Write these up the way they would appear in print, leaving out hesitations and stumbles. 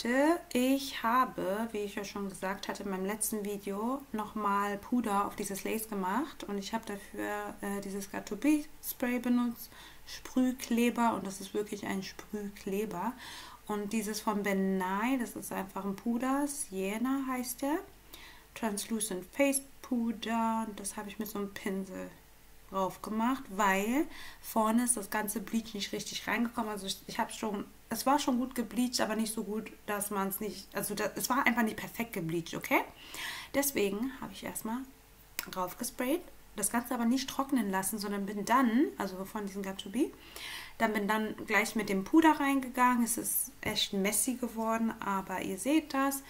Leute, ich habe, wie ich ja schon gesagt hatte in meinem letzten Video, nochmal Puder auf dieses Lace gemacht und ich habe dafür dieses Got2b Spray benutzt, Sprühkleber, und das ist wirklich ein Sprühkleber. Und dieses von Ben Nye, das ist einfach ein Puder, Sienna heißt der, Translucent Face Puder, das habe ich mit so einem Pinsel drauf gemacht, weil vorne ist das ganze Bleach nicht richtig reingekommen. Also ich habe schon, es war schon gut gebleached, aber nicht so gut, dass man es nicht, also es war einfach nicht perfekt gebleached, okay? Deswegen habe ich erstmal drauf gesprayt, das Ganze aber nicht trocknen lassen, sondern bin dann, also von diesem Got2b, bin dann gleich mit dem Puder reingegangen. Es ist echt messy geworden, aber ihr seht das.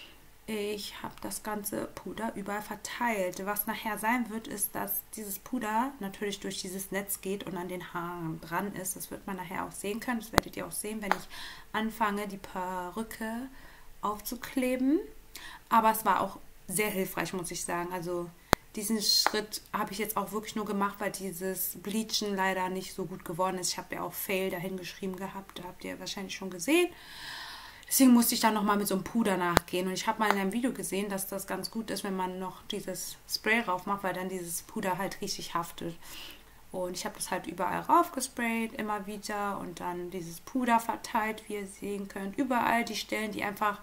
Ich habe das ganze Puder überall verteilt. Was nachher sein wird, ist, dass dieses Puder natürlich durch dieses Netz geht und an den Haaren dran ist. Das wird man nachher auch sehen können. Das werdet ihr auch sehen, wenn ich anfange, die Perücke aufzukleben. Aber es war auch sehr hilfreich, muss ich sagen. Also diesen Schritt habe ich jetzt auch wirklich nur gemacht, weil dieses Bleachen leider nicht so gut geworden ist. Ich habe ja auch Fail dahin geschrieben gehabt. Da habt ihr wahrscheinlich schon gesehen. Deswegen musste ich dann nochmal mit so einem Puder nachgehen. Und ich habe mal in einem Video gesehen, dass das ganz gut ist, wenn man noch dieses Spray rauf macht, weil dann dieses Puder halt richtig haftet. Und ich habe das halt überall rauf gesprayt, immer wieder. Und dann dieses Puder verteilt, wie ihr sehen könnt. Überall die Stellen, die einfach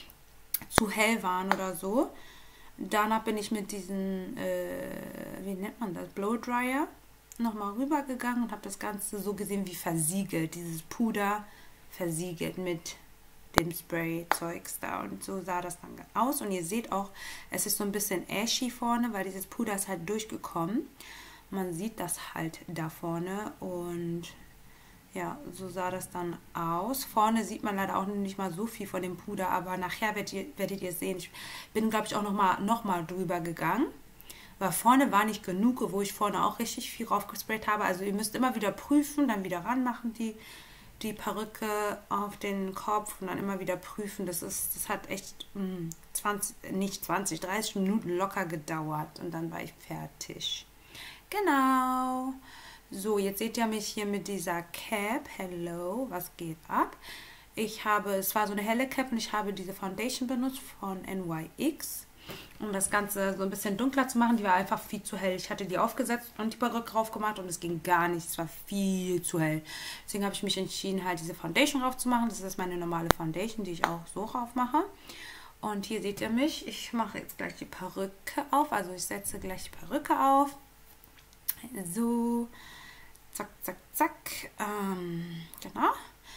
zu hell waren oder so. Danach bin ich mit diesem, wie nennt man das, Blowdryer, nochmal rübergegangen und habe das Ganze so gesehen wie versiegelt. Dieses Puder versiegelt mit dem Spray-Zeugs da, und so sah das dann aus. Und ihr seht auch, es ist so ein bisschen ashy vorne, weil dieses Puder ist halt durchgekommen. Man sieht das halt da vorne und ja, so sah das dann aus. Vorne sieht man leider auch nicht mal so viel von dem Puder, aber nachher werdet ihr sehen. Ich bin, glaube ich, auch noch mal drüber gegangen, weil vorne war nicht genug, wo ich vorne auch richtig viel raufgesprayt habe. Also ihr müsst immer wieder prüfen, dann wieder ranmachen die Perücke auf den Kopf und dann immer wieder prüfen. Das hat echt 30 Minuten locker gedauert und dann war ich fertig. Genau. So, jetzt seht ihr mich hier mit dieser Cap. Hello, was geht ab? Es war so eine helle Cap und ich habe diese Foundation benutzt von NYX, um das Ganze so ein bisschen dunkler zu machen. Die war einfach viel zu hell. Ich hatte die aufgesetzt und die Perücke drauf gemacht und es ging gar nicht. Es war viel zu hell. Deswegen habe ich mich entschieden, halt diese Foundation drauf zu machen. Das ist meine normale Foundation, die ich auch so drauf mache. Und hier seht ihr mich. Ich mache jetzt gleich die Perücke auf. Also ich setze gleich die Perücke auf. So. Zack, zack, zack. Genau.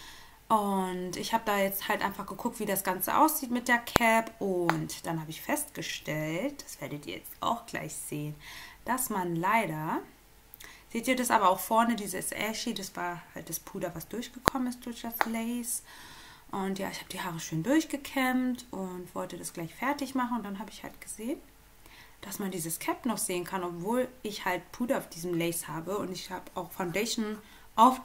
Und ich habe da jetzt halt einfach geguckt, wie das Ganze aussieht mit der Cap. Und dann habe ich festgestellt, das werdet ihr jetzt auch gleich sehen, dass man leider, seht ihr das aber auch vorne, dieses Ashy, das war halt das Puder, was durchgekommen ist durch das Lace. Und ja, ich habe die Haare schön durchgekämmt und wollte das gleich fertig machen. Und dann habe ich halt gesehen, dass man dieses Cap noch sehen kann, obwohl ich halt Puder auf diesem Lace habe. Und ich habe auch Foundation auf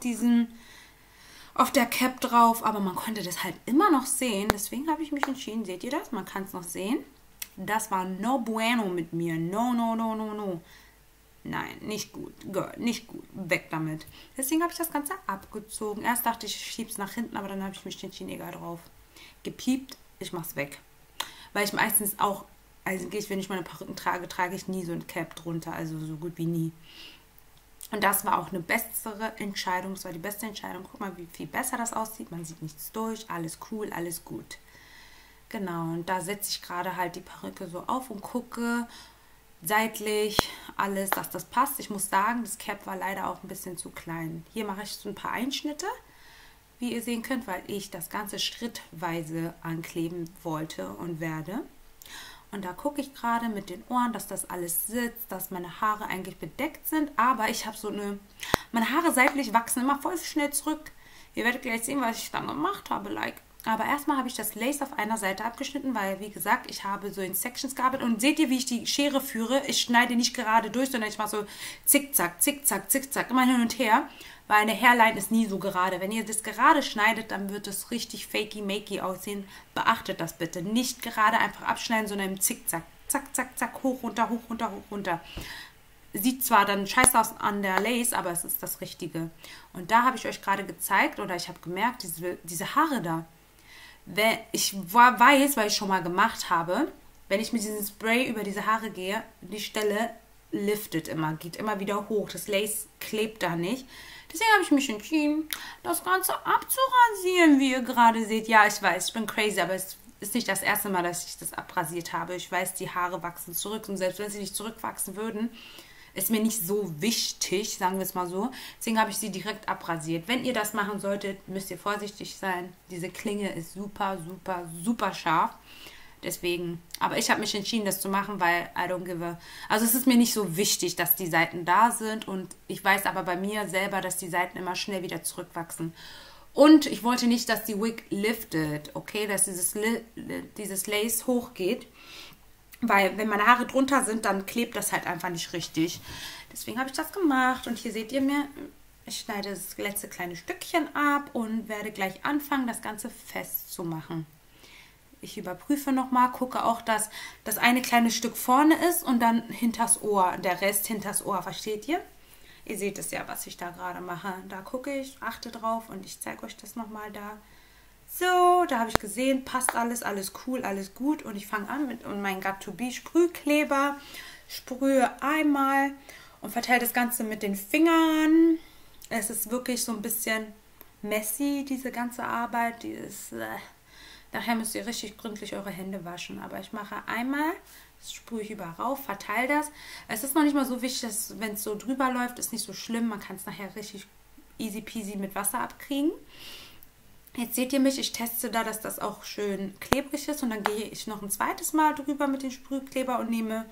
der Cap drauf, aber man konnte das halt immer noch sehen. Deswegen habe ich mich entschieden, seht ihr das? Man kann es noch sehen. Das war no bueno mit mir. No, no, no, no, no. Nein, nicht gut. Girl, nicht gut. Weg damit. Deswegen habe ich das Ganze abgezogen. Erst dachte ich, ich schiebe es nach hinten, aber dann habe ich mich entschieden, egal drauf. Gepiept, ich mache es weg. Weil ich meistens auch, eigentlich, wenn ich meine Perücken trage, trage ich nie so ein Cap drunter. Also so gut wie nie. Und das war auch eine bessere Entscheidung. Das war die beste Entscheidung. Guck mal, wie viel besser das aussieht. Man sieht nichts durch. Alles cool, alles gut. Genau, und da setze ich gerade halt die Perücke so auf und gucke seitlich alles, dass das passt. Ich muss sagen, das Cap war leider auch ein bisschen zu klein. Hier mache ich so ein paar Einschnitte, wie ihr sehen könnt, weil ich das Ganze schrittweise ankleben wollte und werde. Und da gucke ich gerade mit den Ohren, dass das alles sitzt, dass meine Haare eigentlich bedeckt sind. Aber ich habe meine Haare seitlich wachsen immer voll schnell zurück. Ihr werdet gleich sehen, was ich dann gemacht habe. Aber erstmal habe ich das Lace auf einer Seite abgeschnitten, weil, wie gesagt, ich habe so in Sections gearbeitet. Und seht ihr, wie ich die Schere führe? Ich schneide nicht gerade durch, sondern ich mache so zickzack, zickzack, zickzack, immer hin und her. Weil eine Hairline ist nie so gerade. Wenn ihr das gerade schneidet, dann wird es richtig fakey-makey aussehen. Beachtet das bitte. Nicht gerade einfach abschneiden, sondern im Zickzack. Zack, zack, zack, hoch, runter, hoch, runter, hoch, runter. Sieht zwar dann scheiße aus an der Lace, aber es ist das Richtige. Und da habe ich euch gerade gezeigt, oder ich habe gemerkt, diese Haare da, Ich weiß, weil ich schon mal gemacht habe, wenn ich mit diesem Spray über diese Haare gehe, die Stelle liftet immer, geht immer wieder hoch. Das Lace klebt da nicht. Deswegen habe ich mich entschieden, das Ganze abzurasieren, wie ihr gerade seht. Ja, ich weiß, ich bin crazy, aber es ist nicht das erste Mal, dass ich das abrasiert habe. Ich weiß, die Haare wachsen zurück und selbst wenn sie nicht zurückwachsen würden, ist mir nicht so wichtig, sagen wir es mal so. Deswegen habe ich sie direkt abrasiert. Wenn ihr das machen solltet, müsst ihr vorsichtig sein. Diese Klinge ist super, super, super scharf. Deswegen, aber ich habe mich entschieden, das zu machen, weil I don't give a... Also es ist mir nicht so wichtig, dass die Seiten da sind und ich weiß aber bei mir selber, dass die Seiten immer schnell wieder zurückwachsen. Und ich wollte nicht, dass die Wig liftet, okay, dass dieses Lace hochgeht, weil wenn meine Haare drunter sind, dann klebt das halt einfach nicht richtig. Deswegen habe ich das gemacht und hier seht ihr mir, ich schneide das letzte kleine Stückchen ab und werde gleich anfangen, das Ganze festzumachen. Ich überprüfe nochmal, gucke auch, dass das eine kleine Stück vorne ist und dann hinters Ohr, der Rest hinters Ohr, versteht ihr? Ihr seht es ja, was ich da gerade mache. Da gucke ich, achte drauf und ich zeige euch das nochmal da. So, da habe ich gesehen, passt alles, alles cool, alles gut. Und ich fange an mit meinem Got2b Sprühkleber, sprühe einmal und verteile das Ganze mit den Fingern. Es ist wirklich so ein bisschen messy, diese ganze Arbeit, Nachher müsst ihr richtig gründlich eure Hände waschen. Aber ich mache einmal, das sprühe ich überall rauf, verteile das. Es ist noch nicht mal so wichtig, dass wenn es so drüber läuft, ist nicht so schlimm. Man kann es nachher richtig easy peasy mit Wasser abkriegen. Jetzt seht ihr mich, ich teste da, dass das auch schön klebrig ist. Und dann gehe ich noch ein zweites Mal drüber mit dem Sprühkleber und nehme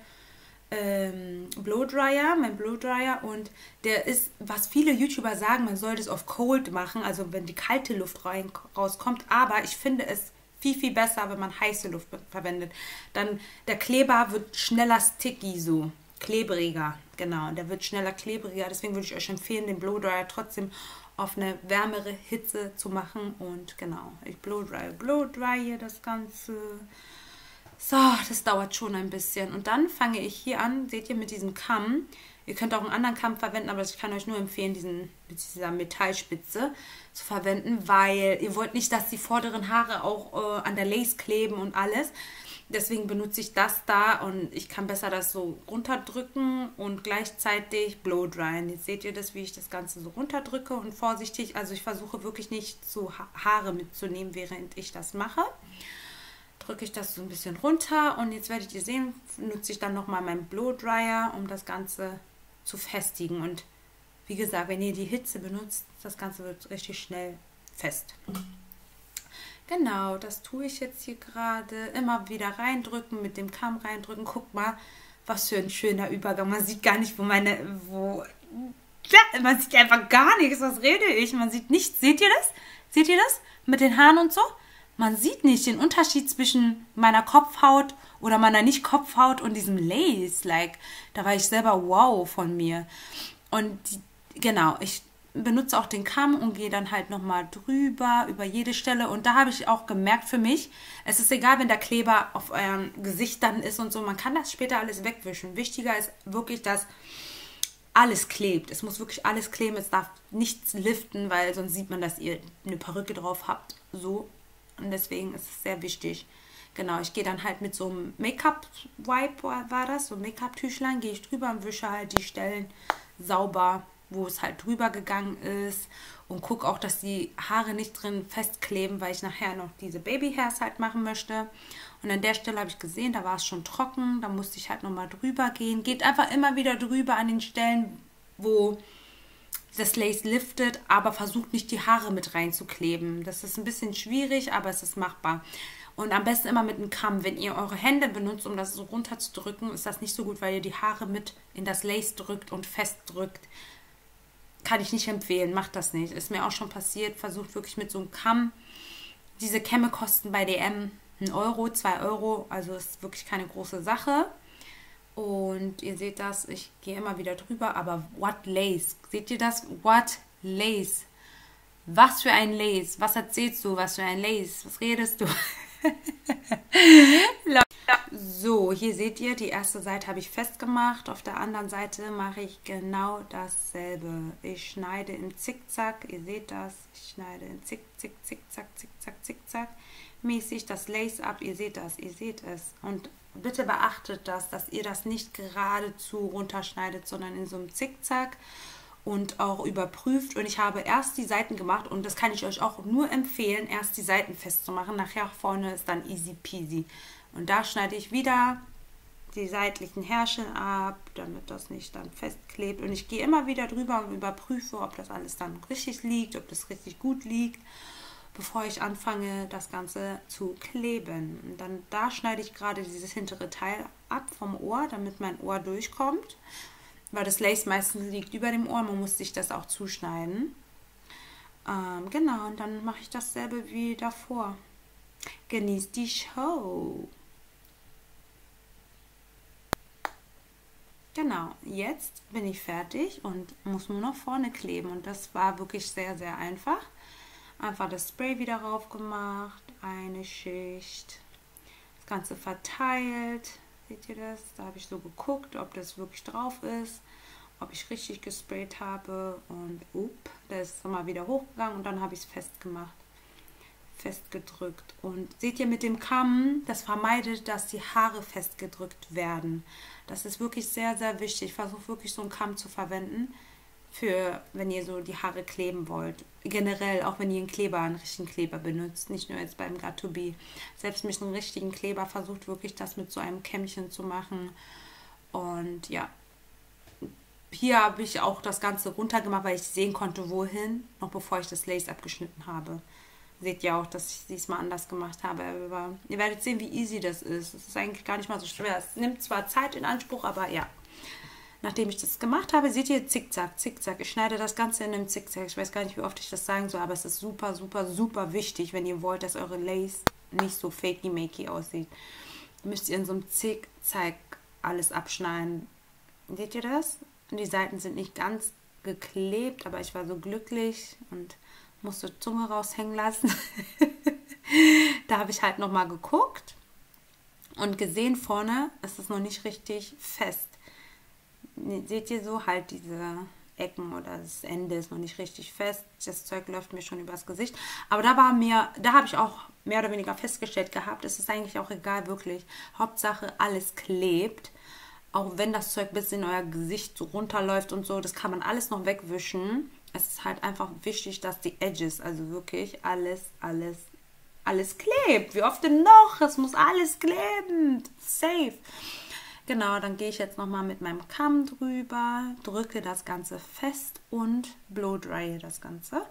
Blowdryer, mein Blowdryer. Und der ist, was viele YouTuber sagen, man soll das auf Cold machen, also wenn die kalte Luft rauskommt. Aber ich finde es viel, viel besser, wenn man heiße Luft verwendet. Dann der Kleber wird schneller sticky, so klebriger. Genau, der wird schneller klebriger. Deswegen würde ich euch empfehlen, den Blowdryer trotzdem auf eine wärmere Hitze zu machen. Und genau, ich blowdrye das Ganze. So, das dauert schon ein bisschen. Und dann fange ich hier an, seht ihr, mit diesem Kamm. Ihr könnt auch einen anderen Kamm verwenden, aber ich kann euch nur empfehlen, mit dieser Metallspitze zu verwenden, weil ihr wollt nicht, dass die vorderen Haare auch an der Lace kleben und alles. Deswegen benutze ich das da und ich kann besser das so runterdrücken und gleichzeitig blowdryen. Jetzt seht ihr das, wie ich das Ganze so runterdrücke und vorsichtig. Also ich versuche wirklich nicht so Haare mitzunehmen, während ich das mache. Drücke ich das so ein bisschen runter und jetzt werdet ihr sehen, nutze ich dann nochmal meinen Blowdryer, um das Ganze zu festigen. Und wie gesagt, wenn ihr die Hitze benutzt, das Ganze wird richtig schnell fest. Genau, das tue ich jetzt hier gerade. Immer wieder reindrücken, mit dem Kamm reindrücken. Guckt mal, was für ein schöner Übergang. Man sieht gar nicht, man sieht einfach gar nichts. Was rede ich? Man sieht nichts. Seht ihr das? Seht ihr das? Mit den Haaren und so? Man sieht nicht den Unterschied zwischen meiner Kopfhaut oder meiner Nicht-Kopfhaut und diesem Lace. Da war ich selber wow von mir. Und genau, ich benutze auch den Kamm und gehe dann halt nochmal drüber, über jede Stelle. Und da habe ich auch gemerkt für mich, es ist egal, wenn der Kleber auf eurem Gesicht dann ist und so, man kann das später alles wegwischen. Wichtiger ist wirklich, dass alles klebt. Es muss wirklich alles kleben, es darf nichts liften, weil sonst sieht man, dass ihr eine Perücke drauf habt. So. Und deswegen ist es sehr wichtig. Genau, ich gehe dann halt mit so einem Make-up-Wipe, war das, so ein Make-up-Tüchlein, gehe ich drüber und wische halt die Stellen sauber, wo es halt drüber gegangen ist und gucke auch, dass die Haare nicht drin festkleben, weil ich nachher noch diese Baby-Hairs halt machen möchte. Und an der Stelle habe ich gesehen, da war es schon trocken, da musste ich halt nochmal drüber gehen. Geht einfach immer wieder drüber an den Stellen, wo das Lace liftet, aber versucht nicht die Haare mit reinzukleben. Das ist ein bisschen schwierig, aber es ist machbar. Und am besten immer mit einem Kamm. Wenn ihr eure Hände benutzt, um das so runterzudrücken, ist das nicht so gut, weil ihr die Haare mit in das Lace drückt und festdrückt. Kann ich nicht empfehlen, macht das nicht. Ist mir auch schon passiert. Versucht wirklich mit so einem Kamm. Diese Kämme kosten bei DM 1 Euro, 2 Euro. Also ist wirklich keine große Sache. Und ihr seht das, ich gehe immer wieder drüber. Aber what lace? Seht ihr das? What lace? Was für ein Lace? Was erzählst du? Was für ein Lace? Was redest du? So, hier seht ihr, die erste Seite habe ich festgemacht. Auf der anderen Seite mache ich genau dasselbe. Ich schneide im Zickzack, ihr seht das. Ich schneide in Zickzack, Zickzack mäßig das Lace ab. Ihr seht das, ihr seht es. Und bitte beachtet das, dass ihr das nicht geradezu runterschneidet, sondern in so einem Zickzack und auch überprüft. Und ich habe erst die Seiten gemacht und das kann ich euch auch nur empfehlen, erst die Seiten festzumachen. Nachher vorne ist dann easy peasy. Und da schneide ich wieder die seitlichen Härchen ab, damit das nicht dann festklebt. Und ich gehe immer wieder drüber und überprüfe, ob das alles dann richtig liegt, ob das richtig gut liegt, bevor ich anfange, das Ganze zu kleben. Und dann da schneide ich gerade dieses hintere Teil ab vom Ohr, damit mein Ohr durchkommt. Weil das Lace meistens liegt über dem Ohr, man muss sich das auch zuschneiden. Genau, und dann mache ich dasselbe wie davor. Genießt die Show! Genau, jetzt bin ich fertig und muss nur noch vorne kleben. Und das war wirklich sehr, sehr einfach. Einfach das Spray wieder rauf gemacht, eine Schicht, das Ganze verteilt. Seht ihr das? Da habe ich so geguckt, ob das wirklich drauf ist, ob ich richtig gesprayt habe. Und das ist mal wieder hochgegangen und dann habe ich es festgemacht, festgedrückt. Und seht ihr, mit dem Kamm, das vermeidet, dass die Haare festgedrückt werden. Das ist wirklich sehr, sehr wichtig. Versucht wirklich so einen Kamm zu verwenden, für wenn ihr so die Haare kleben wollt. Generell, auch wenn ihr einen richtigen Kleber benutzt, nicht nur jetzt beim Got2b. Selbst mit einem richtigen Kleber versucht wirklich das mit so einem Kämmchen zu machen. Und ja, hier habe ich auch das Ganze runtergemacht, weil ich sehen konnte, wohin, noch bevor ich das Lace abgeschnitten habe. Seht ihr auch, dass ich diesmal anders gemacht habe. Aber ihr werdet sehen, wie easy das ist. Es ist eigentlich gar nicht mal so schwer. Es nimmt zwar Zeit in Anspruch, aber ja. Nachdem ich das gemacht habe, seht ihr, zickzack, zickzack. Ich schneide das Ganze in einem Zickzack. Ich weiß gar nicht, wie oft ich das sagen soll, aber es ist super, super, super wichtig, wenn ihr wollt, dass eure Lace nicht so fakey-makey aussieht. Müsst ihr in so einem Zickzack alles abschneiden. Seht ihr das? Und die Seiten sind nicht ganz geklebt, aber ich war so glücklich und musste Zunge raushängen lassen. Da habe ich halt nochmal geguckt und gesehen, vorne ist es noch nicht richtig fest. Seht ihr so, halt diese Ecken oder das Ende ist noch nicht richtig fest. Das Zeug läuft mir schon übers Gesicht. Aber da habe ich auch mehr oder weniger festgestellt gehabt, es ist eigentlich auch egal, wirklich. Hauptsache, alles klebt. Auch wenn das Zeug bis in euer Gesicht so runterläuft und so, das kann man alles noch wegwischen. Es ist halt einfach wichtig, dass die Edges, also wirklich alles klebt. Wie oft denn noch? Es muss alles kleben. Safe. Genau, dann gehe ich jetzt nochmal mit meinem Kamm drüber, drücke das Ganze fest und blow-drye das Ganze.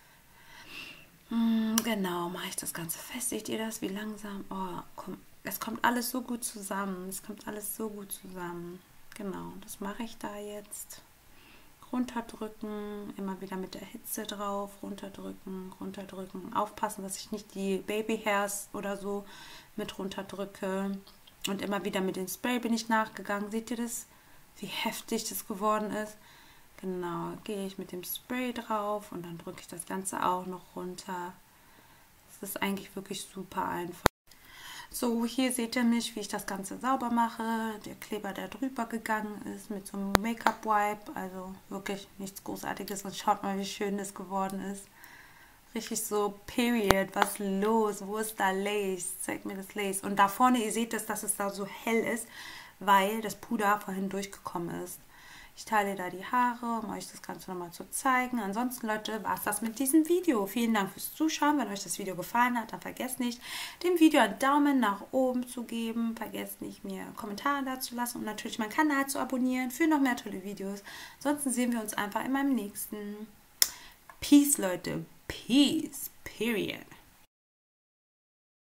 Genau, mache ich das Ganze fest. Seht ihr das? Wie langsam? Oh, komm, es kommt alles so gut zusammen. Es kommt alles so gut zusammen. Genau, das mache ich da jetzt. Runterdrücken, immer wieder mit der Hitze drauf, runterdrücken, runterdrücken. Aufpassen, dass ich nicht die Babyhairs oder so mit runterdrücke. Und immer wieder mit dem Spray bin ich nachgegangen. Seht ihr das? Wie heftig das geworden ist? Genau, gehe ich mit dem Spray drauf und dann drücke ich das Ganze auch noch runter. Das ist eigentlich wirklich super einfach. So, hier seht ihr mich, wie ich das Ganze sauber mache. Der Kleber, der drüber gegangen ist, mit so einem Make-up-Wipe. Also wirklich nichts Großartiges. Und schaut mal, wie schön das geworden ist. Richtig so, period, was los? Wo ist da Lace? Zeig mir das Lace. Und da vorne, ihr seht es, dass es da so hell ist, weil das Puder vorhin durchgekommen ist. Ich teile da die Haare, um euch das Ganze nochmal zu zeigen. Ansonsten, Leute, war es das mit diesem Video. Vielen Dank fürs Zuschauen. Wenn euch das Video gefallen hat, dann vergesst nicht, dem Video einen Daumen nach oben zu geben. Vergesst nicht, mir Kommentare dazu lassen und natürlich meinen Kanal zu abonnieren für noch mehr tolle Videos. Ansonsten sehen wir uns einfach in meinem nächsten. Peace, Leute. Peace. Period.